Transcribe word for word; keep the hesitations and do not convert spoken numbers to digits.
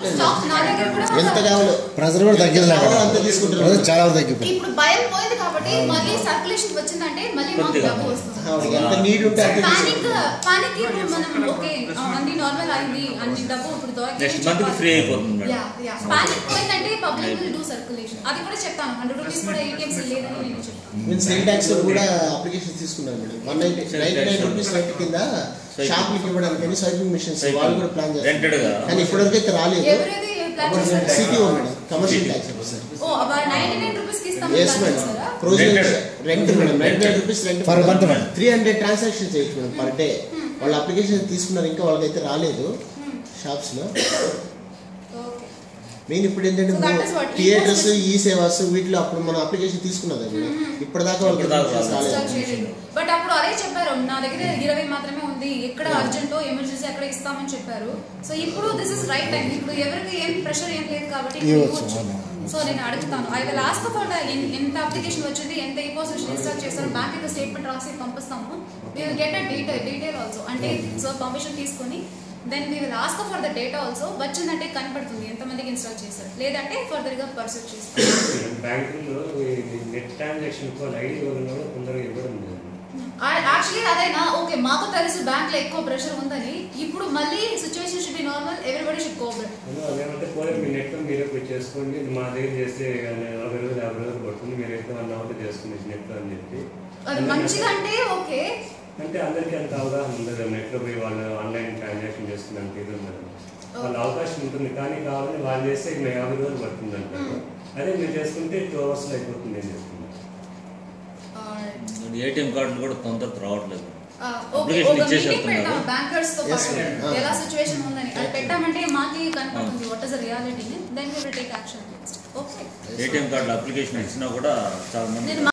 ఎంత కావాలి ప్రెజర్ కూడా తగ్గింది అంత తీసుకుంటారు చాలా తగ్గిపోయింది. ఇప్పుడు భయం పోయింది కాబట్టి మళ్ళీ సర్క్యులేషన్ వచ్చిందంటే మళ్ళీ మాకు డబ్బు వస్తుంది. ఎంత నీడ్ ఉంటే అంత పానిక్ పానిక్ ఇప్పుడు మనం ఓకే అన్ని నార్మల్ అయింది అన్ని డబ్బు ఇప్పుడు దొరికింది ఫ్రీ అయిపోతుంది. యా యా పానిక్ పోయిందంటే పబ్లిక్ విల్ డూ సర్క్యులేషన్. అది కూడా చెప్తాను. హండ్రెడ్ రూపీస్ కూడా ఏటీఎంస్ లేదని నేను చెప్తాను. నేను సేల్ ట్యాక్స్ కూడా అప్లికేషన్ తీసుకున్నాను madam. One ninety ninety nine rupees rate కింద షాప్లకి ఇవ్వడానికి స్వైపింగ్ మిషన్స్ వాళ్ళు కూడా ప్లాన్ చేస్తారు. కానీ ఇప్పటివరకు అయితే రాలేదు. CTO madam commercial tax officer. Oh about ninety nine rupees కి ఇస్తాం. yes madam. Provision rent madam ninety nine rupees rent per month madam. Three hundred transaction చేయొచ్చు మేడం పర్ డే. వాళ్ళు అప్లికేషన్ తీసుకున్నారు ఇంకా వాళ్ళకైతే రాలేదు షాప్స్ లో. మెయిన్ ఇప్పుడు ఏంటంటే థియేటర్స్ ఈ సేవాస్ వీటిలో అప్పుడు మనం అప్లికేషన్ తీసుకున్నది ఇప్పటిదాకా వాళ్ళకి రాలేదు. బట్ అప్పుడు అదే చెప్పారు నా దగ్గర ఇరవై మాత్రమే ఉంది, ఎక్కడ అర్జెంటో ఎమర్జెన్సీ అక్కడ ఇస్తామని చెప్పారు. సో ఇప్పుడు దిస్ ఇస్ రైట్ టైం. ఇప్పుడు ఎవరికి ఏం ప్రెషర్ ఏం లేదు కాబట్టి సో నేను అడుగుతాను. ఐ విల్ ఆస్క్ ఫర్ ఎంత అప్లికేషన్ వచ్చింది, ఎంత ఈ పొజిషన్ ఇన్స్టాల్ చేస్తారు, బ్యాంక్ యొక్క స్టేట్మెంట్ రాసి పంపిస్తాము. We will get a detail detail also. అంటే సో పర్మిషన్ తీసుకొని then we will ask for the data also. వచ్చిందంటే కనపడుతుంది ఎంతమందికి ఇన్స్టాల్ చేస్తారు, లేదంటే ఫర్దర్ గా పర్సూట్ చేస్తారు. బ్యాంకుల్లో నెట్ ట్రాన్సాక్షన్ తో ఐడి కూడా కొందరు ఇవ్వడం లేదు. యాక్చువల్లీ అదైనా ఓకే మాకు తెలుసు బ్యాంక్ లో ఎక్కువ ప్రెషర్ ఉందని. ఇప్పుడు మళ్ళీ situation should be normal, everybody should cooperate. లేకపోతే పోతే మీ నెట్ మీరే చేసుకోండి, మా దగ్గర చేస్తే నలభై రోజులు యాభై రోజులు పడుతుంది, మీరు అయితే వన్ అవర్ చేసుకుని నెట్ అని చెప్పి అది మంచిదంటే ఓకే. అంటే అందరికీ అంత అవగాహన ఉండదు. నెట్ లో పోయి వాళ్ళు ఆన్లైన్ ట్రాన్సాక్షన్ చేసుకున్నాక ఇది ఉండదు. వాళ్ళ అవకాశం ఉంటుంది కానీ కావాలని వాళ్ళు చేస్తే యాభై రోజులు పడుతుంది అంటారు. అదే మీరు చేసుకుంటే టూ అవర్స్ లో అయిపోతుంది అని చెప్తున్నారు. ఏటీఎం కార్డులు కూడా తొందరగా రావట్లేదు. బ్యాంకర్స్ తో పాటు ఎలా సిచ్యువేషన్ ఉందని అది పెట్టామంటే మాకి కనపడుతుంది what is the reality. Then we will take action. Okay ATM card application ఇచ్చినా కూడా చాలా మంది